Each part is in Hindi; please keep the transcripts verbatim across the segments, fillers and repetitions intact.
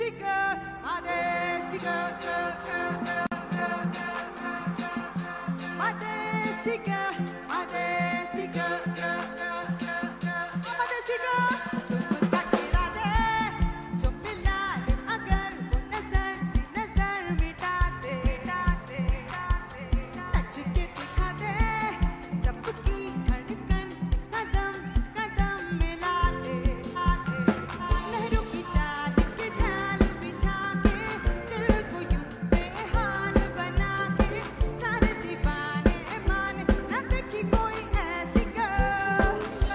Madesi girl, Madesi girl, girl, girl, girl, girl, girl, girl. Madesi girl, Madesi girl, girl, girl, girl, girl. Madesi girl. झुमका गिरा दे, जो मिला दे अगर वो नजर सी नजर मिटा दे, मिटा दे, मिटा दे। नच के दिखा दे, सबकी धड़कन से कदम से कदम मिला दे, लहरों की चाल के जाल बिछा के दिल को यूं बेहाल बना के सारे दीवाने माने ना देखी कोई ऐसी गर्ल।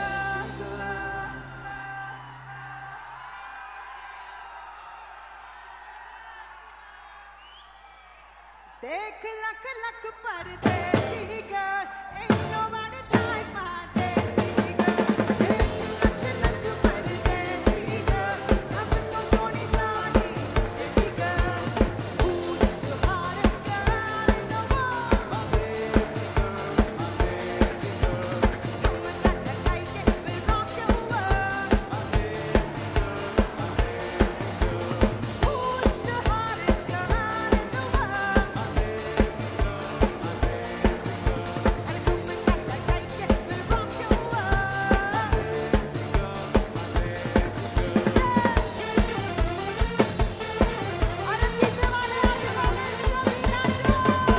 देख लख लख परदेसी girl, ain't nobody like my desi girl. देख लख लख परदेसी girl, सबको सोनी सानी desi girl. Who's the hottest girl in the world? My desi girl, my desi girl. झुमका लगाई के will rock your world. My desi girl, my desi girl. Who's the hottest girl in the world? My desi girl, my desi girl. And झुमका लगाई के will rock your world. My desi girl, my desi girl. और पीछे वाले आगे वाले सभी नाचो।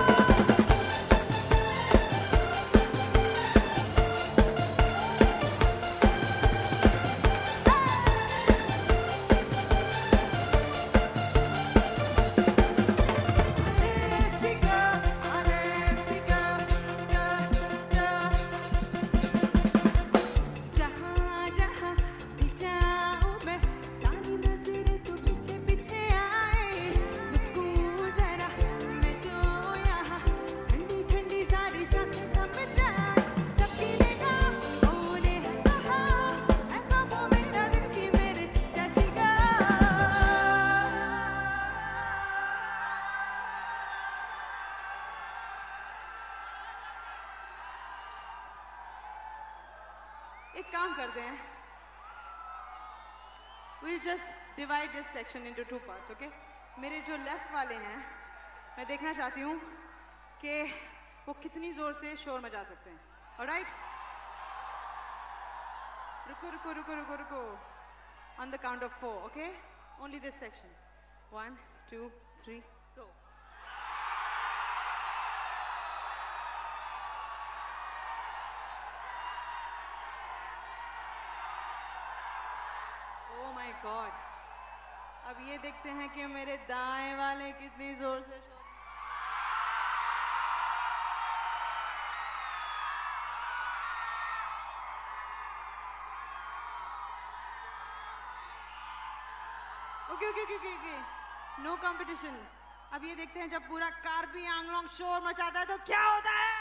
Madesi girl, Madesi girl, girl, girl. जहाँ जहाँ भी जाऊँ मैं, सारी नजरें तो पीछे पीछे आए। रुकूं जरा मैं जो यहाँ, ठंडी ठंडी सारी सांसें थम जाए। सबकी निगाहों ने कहा, ऐ बाबा मेरा दिल की मेरे जैसी एक काम करते हैं, we'll just divide this section into two parts, okay? मेरे जो लेफ्ट वाले हैं, मैं देखना चाहती हूँ कि वो कितनी जोर से शोर मचा सकते हैं, alright? रुको रुको रुको रुको रुको, on the count of four, okay? Only this section. One, two, three, go. Oh my God. अब ये देखते हैं कि मेरे दाएं वाले कितनी जोर से शोर। Okay okay okay okay, no competition. अब ये देखते हैं जब पूरा कार्बी आंगलोंग शोर मचाता है तो क्या होता है।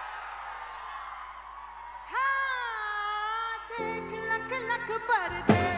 हाँ, देख लख लख परदे